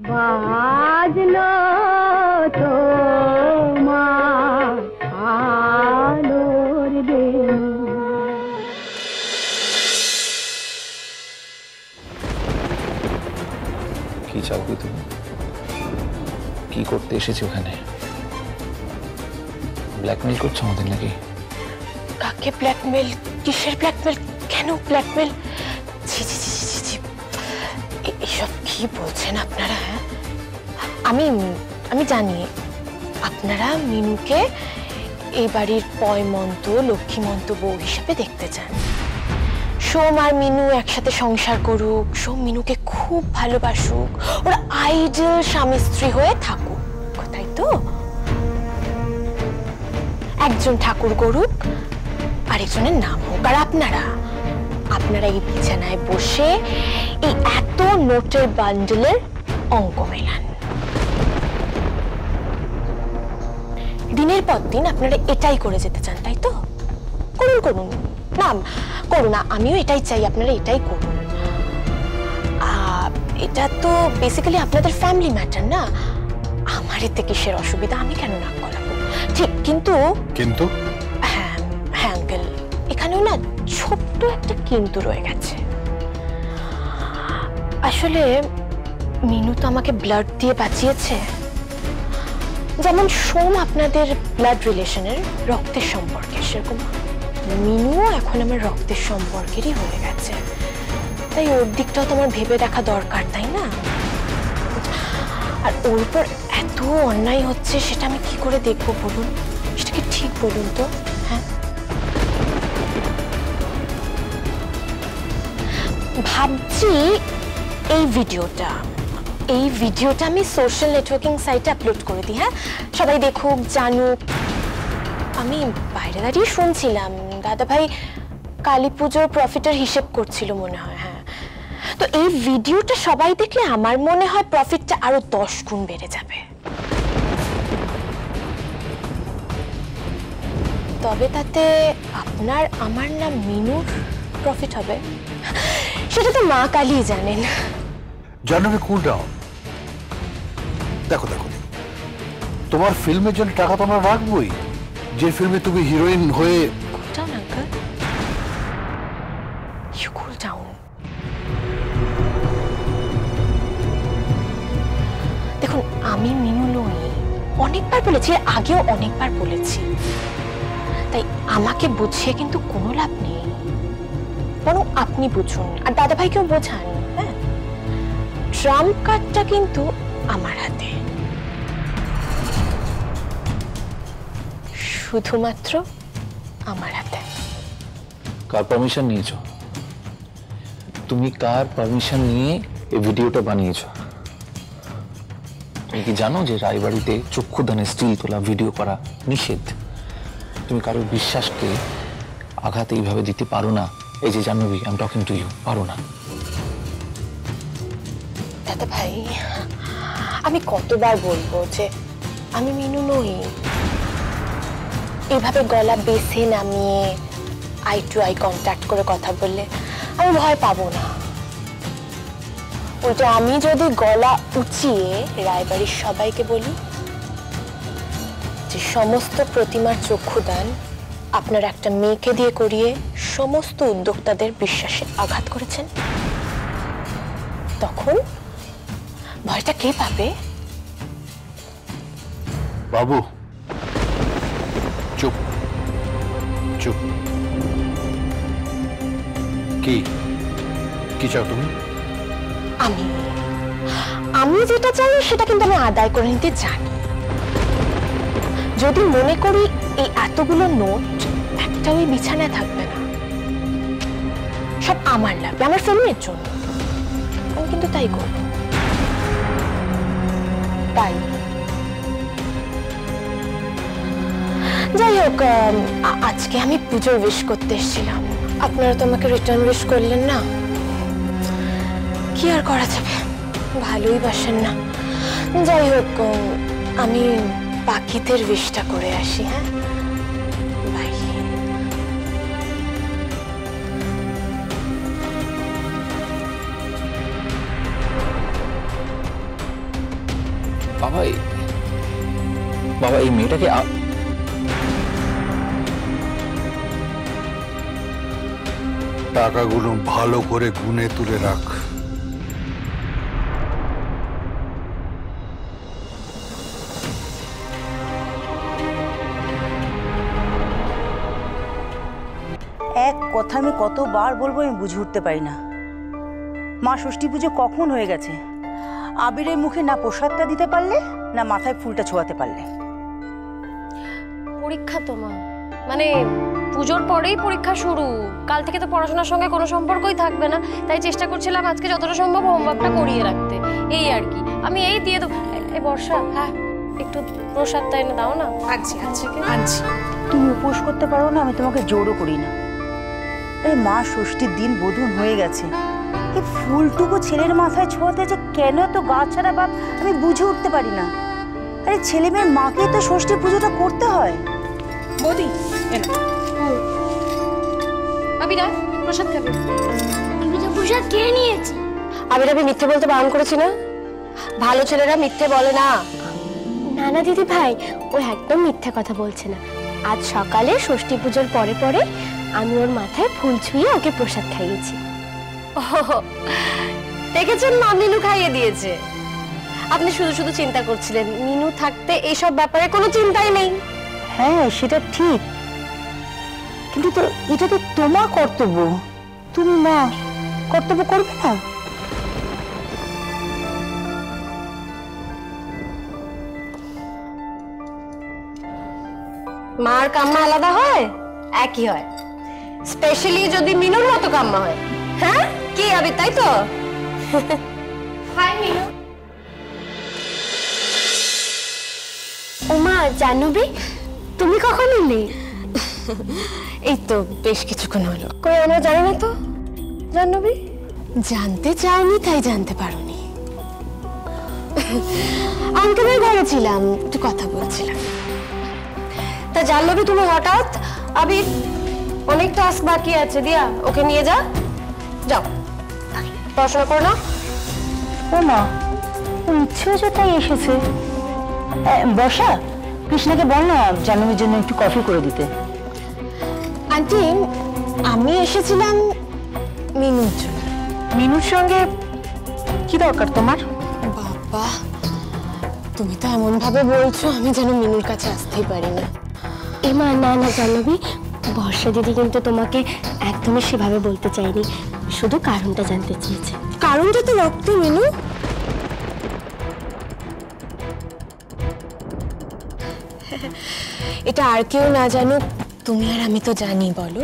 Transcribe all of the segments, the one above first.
বাজলো তোমার আলোর বেণু। কি চাও কি তুমি? কি করতে এসেছো ওখানে? ব্ল্যাকমেল করছো আমাদের নাকি? কাকে ব্ল্যাকমেল? কিসের ব্ল্যাকমেল? কেন ব্ল্যাকমেল? জি জি জি জি জি, এসব কি বলছেন আপনারা? হ্যাঁ, আমি জানি আপনারা মিনুকে এই বাড়ির পয়মন্ত লক্ষ্মীমন্ত বউ হিসেবে দেখতে চান। সোম আর মিনু একসাথে সংসার করুক, সোম মিনুকে খুব ভালোবাসুক, ওরা আইডল স্বামী স্ত্রী হয়ে থাকুক, তাই তো? একজন ঠাকুর করুক, আরেকজনের নাম হোক, আর আপনারা এই বিছানায় বসে এই এত নোটের বান্ডেলের অঙ্ক মেলান। দিনের পর দিন আপনারা এটাই করে যেতে চান, তাই তো? করুন করুন, না করুন, আমিও এটাই চাই, আপনারা এটাই করুন। এটা তো বেসিক্যালি আপনাদের ফ্যামিলি ম্যাটার, না? আমার এতে কিসের অসুবিধা? আমি কেন নাক গলাবো? ঠিক, কিন্তু হ্যাঁ হ্যাঁ আঙ্কেল, এখানেও না ছোট্ট একটা কিন্তু রয়ে গেছে। আসলে মিনু তো আমাকে ব্লাড দিয়ে বাঁচিয়েছে, যেমন সোম আপনাদের ব্লাড রিলেশনের রক্তের সম্পর্কে, সেরকম মিনুও এখন আমার রক্তের সম্পর্কেরই হয়ে গেছে। তাই ওর দিকটাও তো আমার ভেবে দেখা দরকার, তাই না? আর ওর উপর এত অন্যায় হচ্ছে, সেটা আমি কি করে দেখবো বলুন? সেটা কি ঠিক বলুন তো? হ্যাঁ, ভাবছি এই ভিডিওটা আমি সোশ্যাল নেটওয়ার্কিং সাইটে আপলোড করে দিই। হ্যাঁ, সবাই দেখুক, জানুক। আমি বাইরে দাঁড়িয়ে শুনছিলাম দাদা ভাই কালী পুজোর প্রফিটের হিসেব করছিল মনে হয়। হ্যাঁ, তো এই ভিডিওটা সবাই দেখলে আমার মনে হয় প্রফিটটা আরো 10 গুণ বেড়ে যাবে। তবে তাতে আপনার আমার না মিনুর প্রফিট হবে, সেটা তো মা কালী জানেন। Jahnavi, cool down. দেখো তোমার ফিল্মের জন্য টাকা তো আমরা রাখবোই, যে ফিল্মে তুমি হিরোইন হয়ে। Cool down uncle, you cool down. দেখুন, আমি মিনু নই, অনেকবার বলেছি, আগেও অনেকবার বলেছি। তাই আমাকে বুঝিয়ে কিন্তু কোনো লাভ নেই, বরং আপনি বুঝুন আর দাদা ভাইকেও বোঝান। হ্যাঁ, ট্রাম্প কার্ডটা কিন্তু আমার হাতে, শুধুমাত্র আমার হাতে। কার পারমিশন নিয়েছো তুমি? কার পারমিশন নিয়ে এই ভিডিওটা বানিয়েছো? তুমি কি জানো যে রায়বাড়িতে চক্ষুদানে স্টিল তোলা ভিডিও করা নিষেধ? তুমি কারোর বিশ্বাসকে আঘাত এইভাবে দিতে পারো না। এই যে Jahnavi, I am talking to you, পারো না। দাদা ভাই, আমি কতবার বলবো যে আমি মিনু নই? এইভাবে গলা বেছে নামিয়ে আই টু আই কন্ট্যাক্ট করে কথা বললে আমি ভয় পাবো না। ওইটা আমি যদি গলা উঁচিয়ে রায়বাড়ির সবাইকে বলি যে সমস্ত প্রতিমার চক্ষুদান আপনার একটা মেয়েকে দিয়ে করিয়ে সমস্ত উদ্যোক্তাদের বিশ্বাসে আঘাত করেছেন, তখন ভয়টা কে পাবে? বাবু চুপ চুপ। কি চাও তুমি? আমি যেটা চাই সেটা কিন্তু আমি আদায় করে নিতে জানি। যদি মনে করি এই এতগুলো নোট একটা ওই বিছানায় থাকবে না, সব আমার লাগবে, আমার ফিল্মের জন্য, আমি কিন্তু তাই করব। তাই যাই হোক, আজকে আমি পুজোর উইশ করতে এসেছিলাম, আপনারা তো আমাকে রিটার্ন উইশ করলেন না। কি আর করা যাবে, ভালোই বাসেন না। যাই হোক, আমি বাকিদের উইশটা করে আসি। হ্যাঁ, বাই। বাবা এই মেয়েটাকে টাকাগুলো ভালো করে গুনে তুলে রাখ। এক কথা আমি কতবার বলবো আমি বুঝে উঠতে পারি না। মা ষষ্ঠী পুজো কখন হয়ে গেছে, আবিরের মুখে না প্রসাদটা দিতে পারলে না মাথায় ফুলটা ছোঁয়াতে পারলে। পরীক্ষা তো মা, মানে পুজোর পরেই পরীক্ষা শুরু, কাল থেকে তো পড়াশোনার সঙ্গে কোনো সম্পর্কই থাকবে না, তাই চেষ্টা করছিলাম আজকে যতটা সম্ভব হোমওয়ার্কটা করিয়ে রাখতে, এই আর কি। আমি এই দিয়ে দেবো। এই বর্ষা, হ্যাঁ একটু প্রসাদটা এনে দাও না। আনছি আনছি আনছি। তুমি উপোস করতে পারো না, আমি তোমাকে জোরও করি না। আরে মা ষষ্ঠীর দিন বোধন হয়ে গেছে, এই ফুলটুকু ছেলের মাথায় ছোঁয়াতে যে কেন তো গা ছাড়া বাপ আমি বুঝে উঠতে পারি না। আরে ছেলে মেয়ের মাকে তো ষষ্ঠী পুজোটা করতে হয়। বৌদি আবিরা প্রসাদ খাবে। আমি তো প্রসাদ খেয়ে নিয়েছি। আবিরা, আমি মিথ্যে বলতে বারণ করেছি না? ভালো ছেলেরা মিথ্যে বলে না। না না দিদি ভাই, ও একদম মিথ্যা কথা বলছে না। আজ সকালে ষষ্ঠী পুজোর পরে পরে আমি ওর মাথায় ফুল ছুঁয়ে ওকে প্রসাদ খাইয়েছি। দেখেছেন মা, মিনু খাইয়ে দিয়েছে। আপনি শুধু শুধু চিন্তা করছিলেন, মিনু থাকতে এইসব ব্যাপারে কোনো চিন্তাই নেই। হ্যাঁ সেটা ঠিক, কিন্তু তো এটা তো তোমার কর্তব্য, তুমি মা কর্তব্য করবে না? মার কাম্মা আলাদা হয়? একই হয়, স্পেশালি যদি মিনুর মতো কাম্মা হয়। হ্যাঁ কি আবি, তাই তো? হাই মিনু। ওমা জাহ্নবী, তুমি কখন এলে? এই তো বেশ কিছুক্ষণ হলো। কই আমরা জানি না তো জাহ্নবী? জানতে চাওনি তাই জানতে পারোনি। আঙ্কেলের ঘরে ছিলাম, একটু কথা বলছিলাম। তা জাহ্নবী তুমি হঠাৎ? আবি অনেক টাস্ক বাকি আছে, দিয়া ওকে নিয়ে যা, যাও পড়াশোনা করো না। ও মা, ওর ইচ্ছে হয়েছে তাই এসেছে। বর্ষা, কৃষ্ণাকে বল না জাহ্নবীর জন্য একটু কফি করে দিতে। আন্টি আমি এসেছিলাম মিনুর জন্য। মিনুর সঙ্গে কি দরকার তোমার? বাবা তুমি তো এমন ভাবে বলছো আমি যেন মিনুর কাছে আসতেই পারি না। এমা না না জাহ্নবী, বর্ষা দিদি কিন্তু তোমাকে একদমই সেভাবে বলতে চাইনি, শুধু কারণটা জানতে চেয়েছে। কারণটা তো রক্ত মিনু। এটা আর কেউ না জানুক, তুমি আর আমি তো জানি। বলো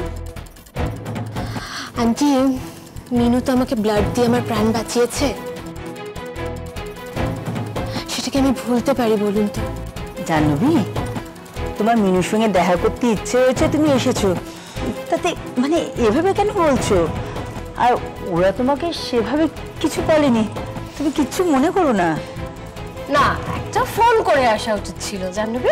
আন্টি, মিনু তো আমাকে ব্লাড দিয়ে আমার প্রাণ বাঁচিয়েছে, সেটাকে আমি ভুলতে পারি বলুন তো? জাহ্নবী, তোমার মিনুর সঙ্গে দেখা করতে ইচ্ছে হয়েছে, তুমি এসেছো, তাতে মানে এভাবে কেন বলছো? আর ওরা তোমাকে সেভাবে কিছু বলেনি, তুমি কিচ্ছু মনে করো না। না, একটা ফোন করে আসা উচিত ছিল জাহ্নবী।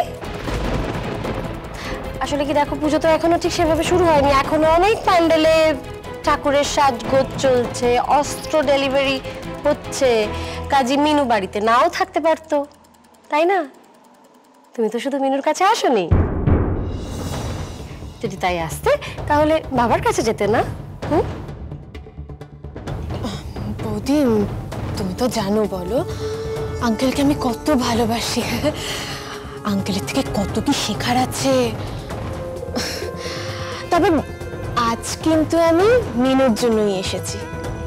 আসলে কি দেখো, পুজো তো এখনো ঠিক সেভাবে শুরু হয়নি, এখনো অনেক প্যান্ডেলে ঠাকুরের সাজগোজ চলছে, অস্ত্র ডেলিভারি হচ্ছে, কাজী মিনু বাড়িতে নাও থাকতে পারতো, তাই না? তুমি তো শুধু মিনুর কাছে আসোনি, যদি তাই আসতে তাহলে বাবার কাছে যেতে না? বৌদি তুমি তো জানো, বলো আঙ্কেলকে আমি কত ভালোবাসি, আঙ্কেলের থেকে কত কি শেখার আছে। তবে আজ কিন্তু আমি মিনুর জন্যই এসেছি।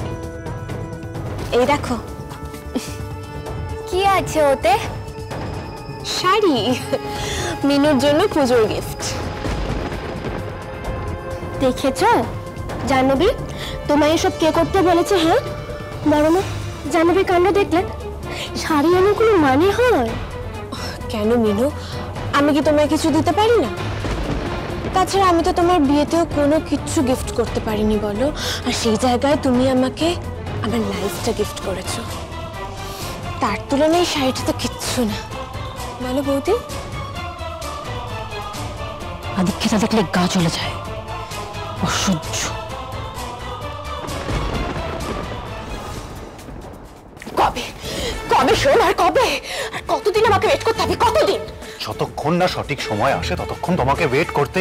এই দেখো। কি আছে ওতে? শাড়ি, মিনুর জন্য পুজোর গিফট। দেখেছ জাহ্নবী, তোমায় এসব কে করতে বলেছে? হ্যাঁ বড় মা, জাহ্নবীর কাণ্ড দেখলে? শাড়ি এনে কোনো মানে হয়? কেন মিনু, আমি কি তোমায় কিছু দিতে পারি না? তাছাড়া আমি তো তোমার বিয়েতেও কোনো কিছু গিফট করতে পারিনি বলো, আর সেই জায়গায় তুমি আমাকে আমার লাইফটা গিফট করেছো। তার তুলনায় শাড়িটা তো কিচ্ছু না, বলো বৌদি? আদিক্ষিতা দেখলে গা চলে যায়, অসহ্য। কবে কবে শোন, আর কবে, আর কতদিন আমাকে ওয়েট করতে হবে, কতদিন? যতক্ষণ না সঠিক সময় আসে ততক্ষণ তোমাকে ওয়েট করতেই।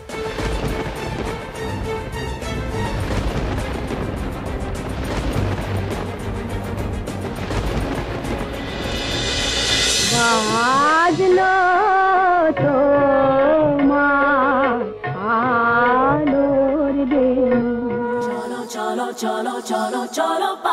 বাজলো তোমার আলোর বেণী। চলো চলো চলো চলো চলো